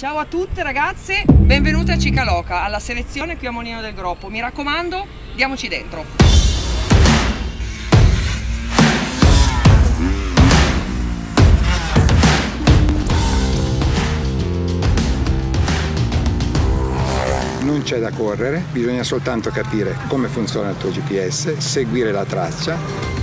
Ciao a tutte ragazze, benvenute a Cicaloca, alla selezione qui a Molino del Groppo. Mi raccomando, diamoci dentro. Non c'è da correre, bisogna soltanto capire come funziona il tuo GPS, seguire la traccia